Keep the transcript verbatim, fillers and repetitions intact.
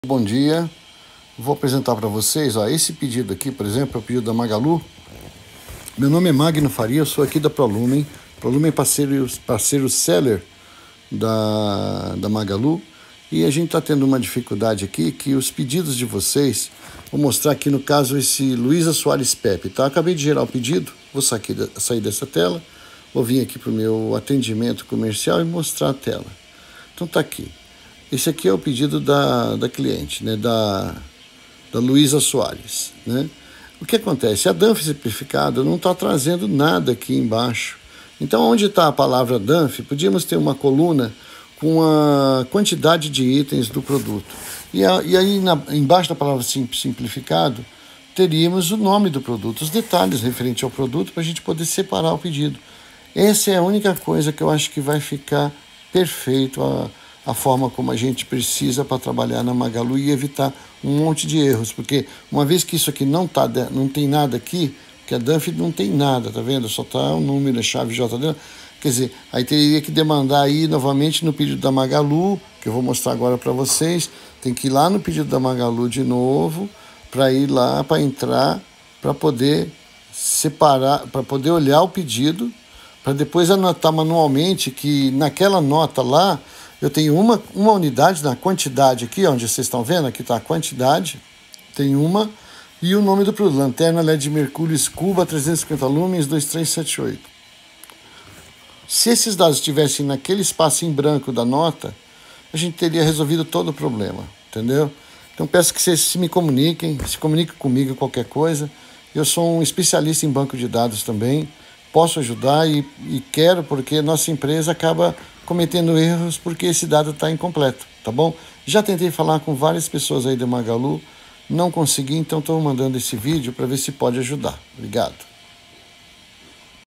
Bom dia, vou apresentar para vocês, ó, esse pedido aqui, por exemplo, é o pedido da Magalu. Meu nome é Magno Faria, eu sou aqui da Prolumen. Prolumen é parceiro, parceiro seller da, da Magalu. E a gente está tendo uma dificuldade aqui, que os pedidos de vocês, vou mostrar aqui no caso esse Luísa Soares Pepe, tá? Acabei de gerar o pedido, vou sair, sair dessa tela, vou vir aqui para o meu atendimento comercial e mostrar a tela. Então tá aqui. Esse aqui é o pedido da, da cliente, né, da, da Luísa Soares, né? O que acontece? A Danf simplificada não está trazendo nada aqui embaixo. Então, onde está a palavra Danf, podíamos ter uma coluna com a quantidade de itens do produto. E, a, e aí, na, embaixo da palavra simplificado, teríamos o nome do produto, os detalhes referentes ao produto, para a gente poder separar o pedido. Essa é a única coisa que eu acho que vai ficar perfeito a a forma como a gente precisa para trabalhar na Magalu e evitar um monte de erros, porque uma vez que isso aqui não, tá, não tem nada aqui, que a Danf não tem nada, tá vendo? Só tá o um número, a chave J D, quer dizer, aí teria que demandar aí novamente no pedido da Magalu, que eu vou mostrar agora para vocês, tem que ir lá no pedido da Magalu de novo, para ir lá, para entrar, para poder separar, para poder olhar o pedido, para depois anotar manualmente que naquela nota lá, eu tenho uma, uma unidade na quantidade aqui, onde vocês estão vendo, aqui está a quantidade, tem uma, e o nome do produto, lanterna L E D Mercúrio Scuba, trezentos e cinquenta lumens, dois três sete oito. Se esses dados estivessem naquele espaço em branco da nota, a gente teria resolvido todo o problema, entendeu? Então peço que vocês se me comuniquem, se comuniquem comigo qualquer coisa. Eu sou um especialista em banco de dados também, posso ajudar e, e quero, porque nossa empresa acaba cometendo erros porque esse dado está incompleto, tá bom? Já tentei falar com várias pessoas aí da Magalu, não consegui, então estou mandando esse vídeo para ver se pode ajudar. Obrigado.